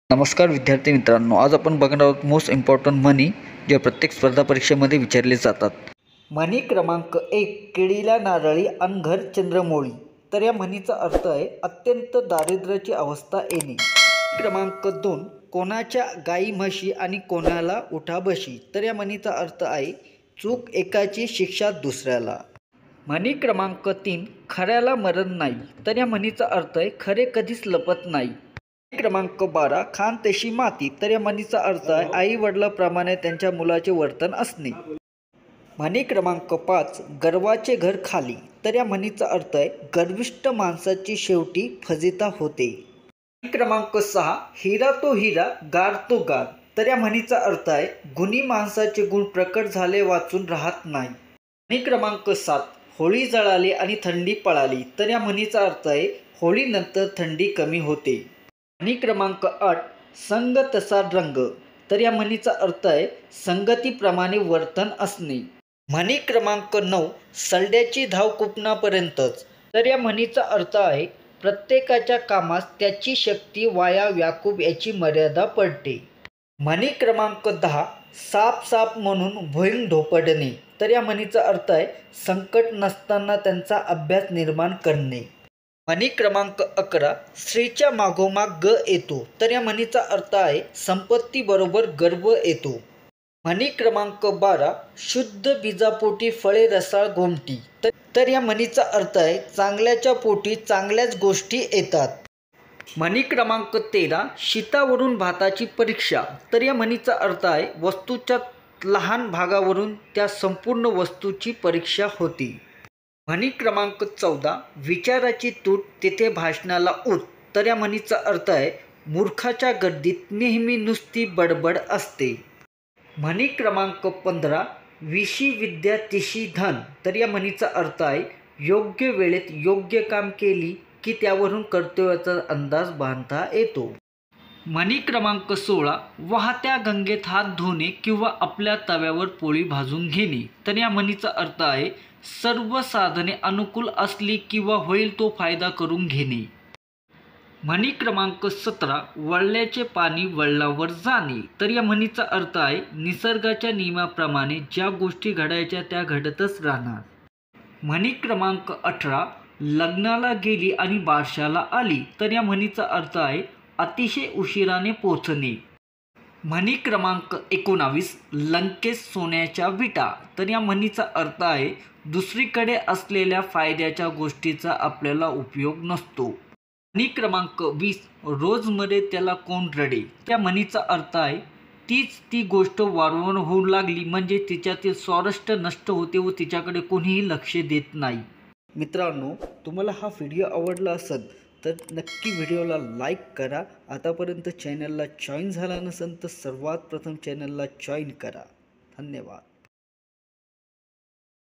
नमस्कार विद्यार्थी मित्रांनो, आज आपण बघणार आहोत मोस्ट इम्पॉर्टंट म्हणी जे प्रत्येक स्पर्धा परीक्षेमध्ये विचारले जातात। म्हणी क्रमांक 1, केळीला नारळी अन घर चंद्रमौळी। तर या म्हणीचा अर्थ आहे अत्यंत दारिद्र्याची अवस्था येणे। क्रमांक 2, कोणाच्या गाई म्हशी आणि कोणाला उठा बशी। तर या म्हणीचा अर्थ आहे चूक एकाची शिक्षा दुसऱ्याला। म्हणी क्रमांक 3, खऱ्याला मरण नाही। तर या म्हणीचा अर्थ आहे खरे कधीच लपत नाही। क्रमांक 12, खान तशी माती। तर या म्हणीचा अर्थ आहे आई वडिलाप्रमाणे त्यांच्या मुलाचे वर्तन असणे। म्हणी क्रमांक 5, गर्वाचे घर खाली। तर या म्हणीचा अर्थ आहे गर्विष्ठ माणसाची शेवटी फजिता होते। क्रमांक 6, हिरा तो हिरा गार तो गार। तर या म्हणीचा अर्थ आहे गुणी माणसाचे गुण प्रकट झाले वाचून राहत नाही। म्हणी क्रमांक 7, होळी जळाली आणि थंडी पळाली। तर या म्हणीचा अर्थ आहे होळीनंतर थंडी कमी होते। म्हणी क्रमांक 8, संग तसा रंग। तर या म्हणीचा अर्थ आहे संगतीप्रमाणे वर्तन असणे। म्हणी क्रमांक 9, सल्ड्याची धाव कुपणापर्यंतच। तर या म्हणीचा अर्थ आहे प्रत्येकाच्या कामास त्याची शक्ती वाया व्याकूप याची मर्यादा पडते। म्हणी क्रमांक 10, साप साप म्हणून भुईंग धोपडणे। तर या म्हणीचा अर्थ आहे संकट नसताना त्यांचा अभ्यास निर्माण करणे। म्हणी क्रमांक 11, स्त्रीच्या मागोमाग ग येतो। तर या म्हणीचा अर्थ आहे संपत्तीबरोबर गर्व येतो। म्हणी क्रमांक 12, शुद्ध बीजापोटी फळे रसाळ गोमटी। तर या म्हणीचा अर्थ आहे चांगल्याच्या पोटी चांगल्याच गोष्टी येतात। म्हणी क्रमांक 13, शीतावरून भाताची परीक्षा। तर या म्हणीचा अर्थ आहे वस्तूच्या लहान भागावरून त्या संपूर्ण वस्तूची परीक्षा होती। म्हणी क्रमांक 14, विचाराची तूट तेथे भाषणाला ऊत। तर या म्हणीचा अर्थ आहे मूर्खाच्या गर्दीत नेहमी नुसती बडबड असते। म्हणी क्रमांक 15, विशी विद्या तिशी धन। तर या म्हणीचा अर्थ आहे योग्य वेळेत योग्य काम केली की त्यावरून कर्तव्याचा अंदाज बांधता येतो। म्हणी क्रमांक 16, वाहत्या गंगेत हात धुणे किंवा आपल्या तव्यावर पोळी भाजून घेणे। तर या म्हणीचा अर्थ आहे सर्व साधने अनुकूल असली किंवा होईल तो फायदा करून घेणे। म्हणी क्रमांक 17, वळल्याचे पाणी वळणावर जाणे। तर या म्हणीचा अर्थ आहे निसर्गाच्या नियमाप्रमाणे ज्या गोष्टी घडायच्या त्या घडतच राहणार। म्हणी क्रमांक 18, लग्नाला गेली आणि बारशाला आली। तर या म्हणीचा अर्थ आहे अतिशय उशिराने पोचणे। म्हणी क्रमांक 19, लंकेत सोन्याच्या विटा। तर या म्हणीचा अर्थ आहे दुसरीकडे असलेल्या फायद्याच्या गोष्टीचा आपल्याला उपयोग नसतो। म्हणी क्रमांक 20, रोज मरे त्याला कोण रडे। त्या म्हणीचा अर्थ आहे तीच ती गोष्ट वारंवार होऊ लागली म्हणजे तिच्यातील स्वारस्य नष्ट होते व तिच्याकडे कोणीही लक्ष देत नाही। मित्रांनो, तुम्हाला हा व्हिडिओ आवडला असेल तर नक्की व्हिडिओला लाईक करा। आतापर्यंत चॅनलला जॉईन झाला नसेल तर सर्वात प्रथम चॅनलला जॉईन करा। धन्यवाद।